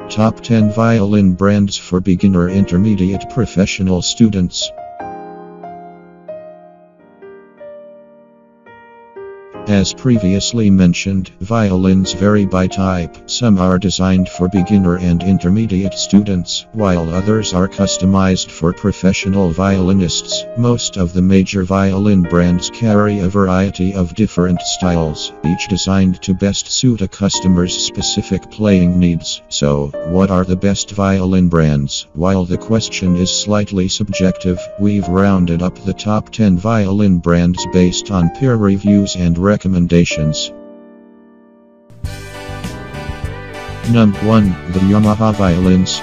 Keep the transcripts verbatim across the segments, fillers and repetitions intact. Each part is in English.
Top ten Violin Brands for Beginner, Intermediate, Professional Students. As previously mentioned, violins vary by type. Some are designed for beginner and intermediate students, while others are customized for professional violinists. Most of the major violin brands carry a variety of different styles, each designed to best suit a customer's specific playing needs. So, what are the best violin brands? While the question is slightly subjective, we've rounded up the top ten violin brands based on peer reviews and recommendations. Number one. The Yamaha Violins.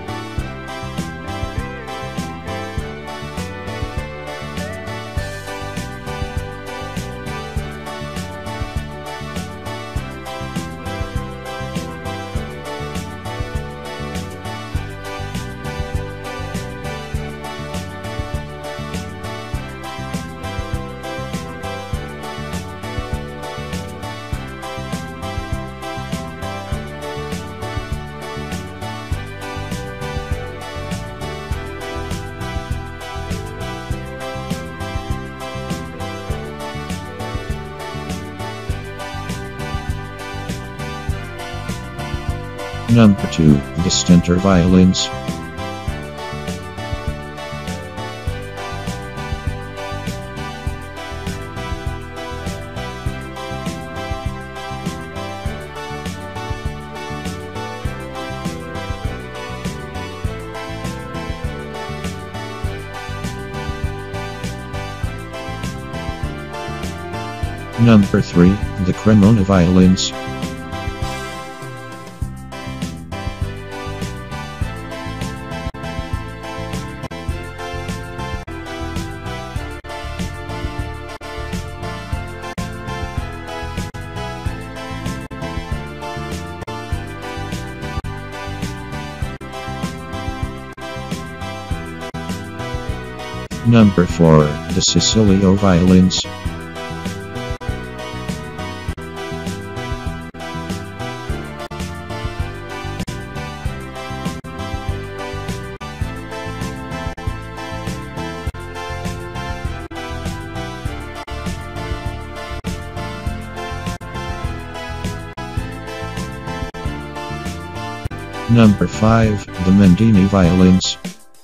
Number two. The Stentor Violins. Number three. The Cremona Violins. Number four. The Sicilio Violins. Number five. The Mendini Violins.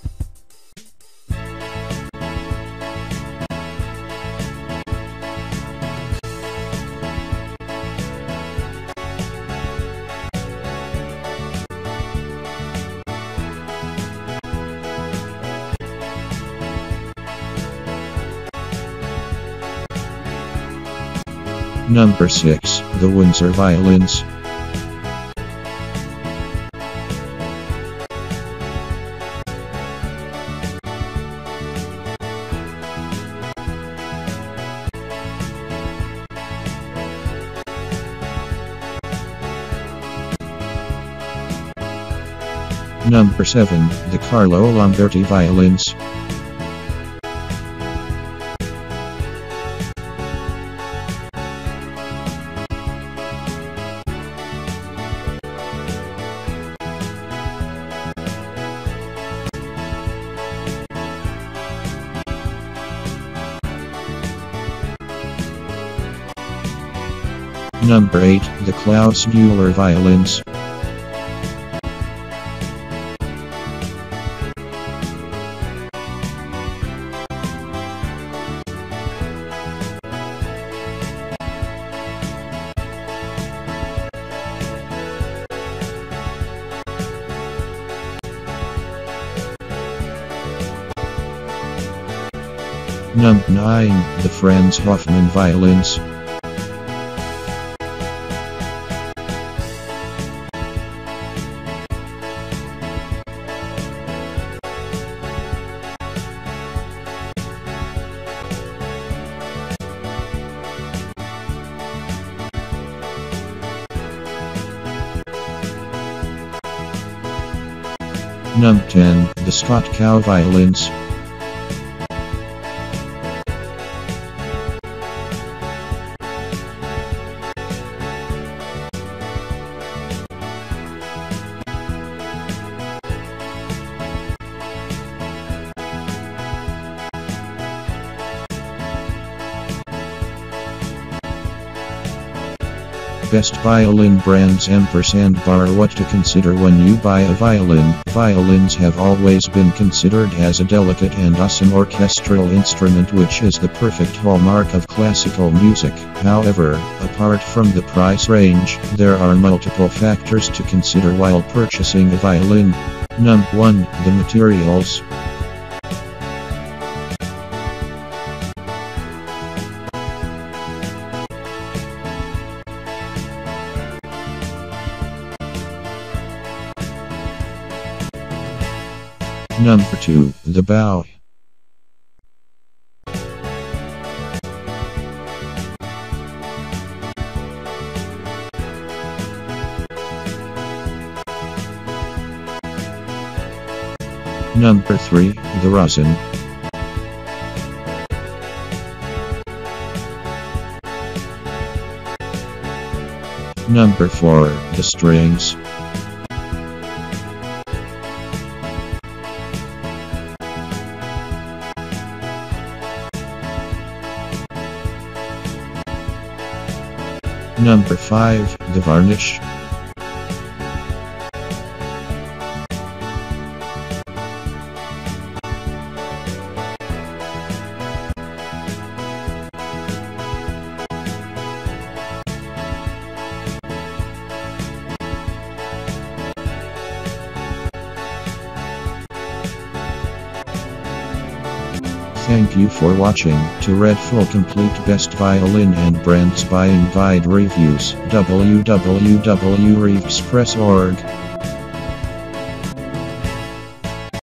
Number six. The Windsor Violins. Number seven. The Carlo Lamberti Violins. Number eight. The Klaus Müller Violins. Number nine. The Franz Hofmann Violins. Number ten. The Scott Cow Violins. Best violin brands ampersand bar what to consider when you buy a violin. Violins have always been considered as a delicate and awesome orchestral instrument, which is the perfect hallmark of classical music. However, apart from the price range, there are multiple factors to consider while purchasing a violin. Number one. The materials. Number two. The bow. Number three. The rosin. Number four. The strings. Number five. The varnish. Thank you for watching. To read full complete best violin and brands buying guide reviews, w w w dot reefspress dot org.